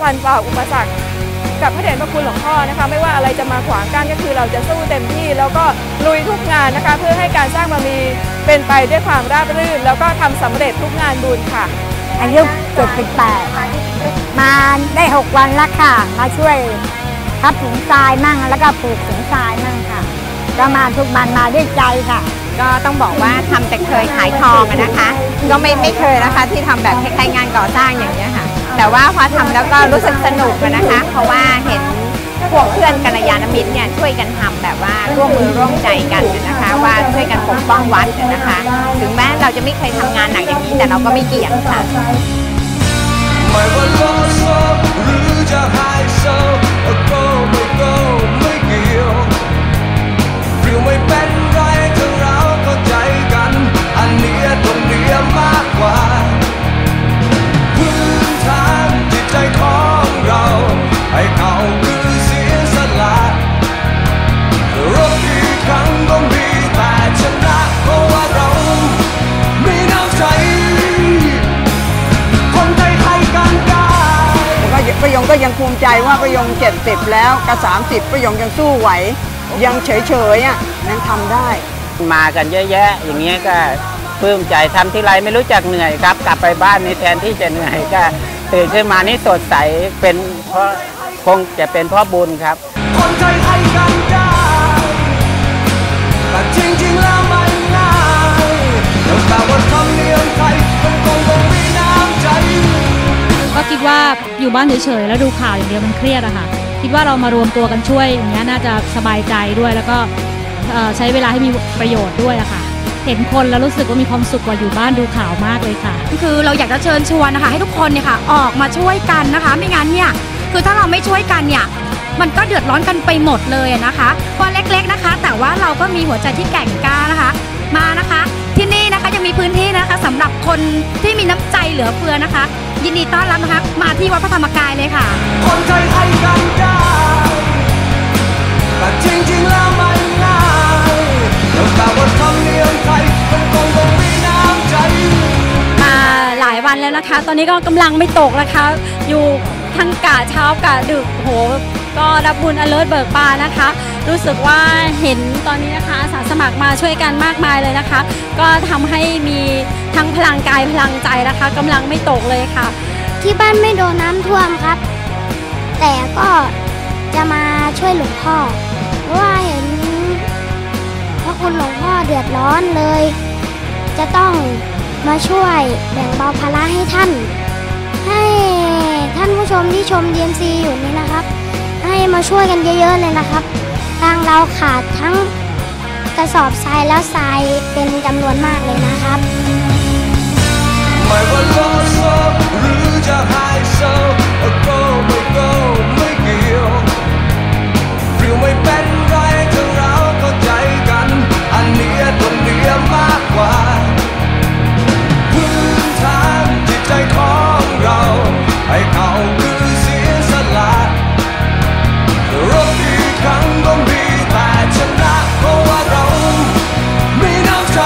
ฟันฝ่าอุปสรรคกับพระเดชพระคุณหลวงพ่อนะคะไม่ว่าอะไรจะมาขวางกั้นก็คือเราจะสู้เต็มที่แล้วก็ลุยทุกงานนะคะเพื่อให้การสร้างบารมีเป็นไปด้วยความราบรื่นแล้วก็ทำสำเร็จทุกงานบุญค่ะอายุ78มาได้6 วันแล้วค่ะมาช่วยทับถุงทรายมั่งแล้วก็ปลูกถุงทรายมั่งค่ะก็มาทุกวันมาด้วยใจค่ะก็ต้องบอกว่าทำแต่เคยขายทองนะคะก็ไม่เคยนะคะที่ทำแบบคล้ายๆงานก่อสร้างอย่างนี้ค่ะแต่ว่าพอทำแล้วก็รู้สึกสนุกนะคะเพราะว่าเห็นพวกเพื่อนกัลยาณมิตรเนี่ยช่วยกันทำแบบว่าร่วมมือร่วมใจกันนะคะว่าช่วยกันปกป้องวัดนะคะถึงแม้เราจะไม่เคยทำงานหนักอย่างนี้แต่เราก็ไม่เกี่ยงค่ะไม่ว่าโลโซหรือจะไฮโซก็ไม่เกี่ยวฟิลไม่เป็นไรถ้าเราเข้าใจกันอันนี้ตรงนี้มากกว่าพื้นฐานจิตใจของเราให้เขาคือเสียสละรบกี่ครั้งก็มีแต่ชนะเพราะว่าเรามีน้ำใจคนไทยกันได้ประยงก็ยังภูมิใจว่าประยง70แล้วกับ30ประยงยังสู้ไหวยังเฉยๆยังทำได้มากันเยอะแยะอย่างเงี้ยก็ปลื้มใจทำที่ไรไม่รู้จักเหนื่อยครับกลับไปบ้านนี่แทนที่จะเหนื่อยก็ตื่นขึ้นมานี่สดใสเป็นเพราะคงจะเป็นเพราะบุญครับคนไทยให้กันได้แต่จริงๆแล้วไม่ง่ายแต่ว่าธรรมเนียมไทยมันคงต้องมีน้ำใจก็คิดว่าอยู่บ้านเฉยๆแล้วดูข่าวอย่างเดียวมันเครียดอะค่ะคิดว่าเรามารวมตัวกันช่วยอย่างเงี้ยน่าจะสบายใจด้วยแล้วก็ใช้เวลาให้มีประโยชน์ด้วยอะค่ะเห็นคนแล้วรู้สึกว่ามีความสุขกว่าอยู่บ้านดูข่าวมากเลยค่ะคือเราอยากจะเชิญชวนนะคะให้ทุกคนเนี่ยค่ะออกมาช่วยกันนะคะไม่งั้นเนี่ยคือถ้าเราไม่ช่วยกันเนี่ยมันก็เดือดร้อนกันไปหมดเลยนะคะพอเล็กๆนะคะแต่ว่าเราก็มีหัวใจที่แกร่งกล้านะคะมานะคะที่นี่นะคะยังมีพื้นที่นะคะสำหรับคนที่มีน้ำใจเหลือเฟือนะคะยินดีต้อนรับนะคะมาที่วัดพระธรรมกายเลยค่ะคนไทยให้กันได้แต่จริงๆแล้วไม่ง่ายแต่ว่าธรรมเนียมไทยมันคงต้องมีน้ำใจมาหลายวันแล้วนะคะตอนนี้ก็กำลังไม่ตกนะคะอยู่ทั้งกะเช้ากะดึกโหก็รับบุญอเลิศเบิกบานนะคะรู้สึกว่าเห็นตอนนี้นะคะอาสาสมัครมาช่วยกันมากมายเลยนะคะก็ทำให้มีทั้งพลังกายพลังใจนะคะกำลังไม่ตกเลยค่ะที่บ้านไม่โดนน้ำท่วมครับแต่ก็จะมาช่วยหลวงพ่อเพราะว่าเห็นพระคุณหลวงพ่อเดือดร้อนเลยจะต้องมาช่วยแบ่งเบาภาระให้ท่านให้ท่านผู้ชมที่ชม DMC อยู่นี่นะครับให้มาช่วยกันเยอะๆเลยนะครับทางเราขาดทั้งกระสอบทรายและทรายเป็นจำนวนมากเลยนะครับไม่ว่าโลโซหรือจะไฮโซก็ไม่เกี่ยวฟิลไม่เป็นไรถ้าเราเข้าใจกันอันนี้ตรงนี้มากกว่าพื้นฐานจิตใจของเราให้เขาคือเสียสละรบกี่ครั้งก็มีแต่ชนะเพราะว่าเรามีน้ำใจ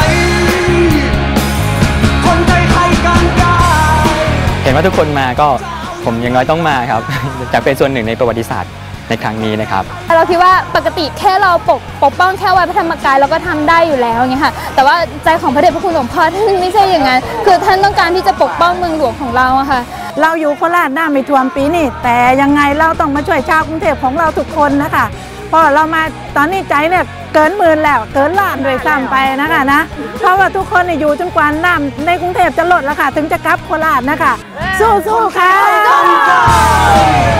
คนไทยให้กันได้เห็นว่าทุกคนมาก็ผมอย่างน้อยต้องมาครับจะเป็นส่วนหนึ่งในประวัติศาสตร์ในครั้งนี้นะครับเราคิดว่าปกติแค่เราปกป้องแค่วัดพระธรรมกายเราก็ทำได้อยู่แล้วเนี่ยค่ะแต่ว่าใจของพระเดชพระคุณหลวงพ่อท่านไม่ใช่อย่างนั้นคือท่านต้องการที่จะปกป้องเมืองหลวงของเราอะค่ะเราอยู่โคราชน้ำไม่ท่วมปีนี้แต่ยังไงเราต้องมาช่วยชาวกรุงเทพของเราทุกคนนะคะเพราะเรามาตอนนี้ใจเนี่ยเกินหมื่นแล้วเกินล้านด้วยซ้ำไปนะคะนะเพราะว่าทุกคนอยู่จนกว่าน้ำในกรุงเทพจะลดแล้วค่ะถึงจะกลับโคราชนะคะสู้ๆค่ะ